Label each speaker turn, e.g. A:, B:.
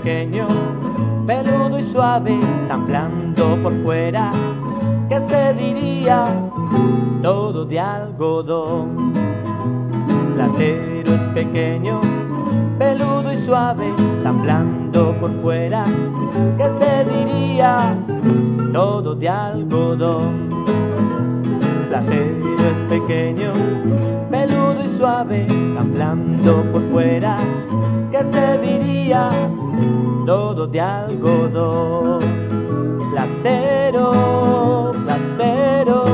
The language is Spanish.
A: pequeño, peludo y suave, tan blando por fuera, que se diría todo de algodón. Platero es pequeño, peludo y suave, tan blando por fuera, que se diría todo de algodón. Platero es pequeño, peludo y suave, tan blando por fuera, que se diría todo de algodón. Platero, platero,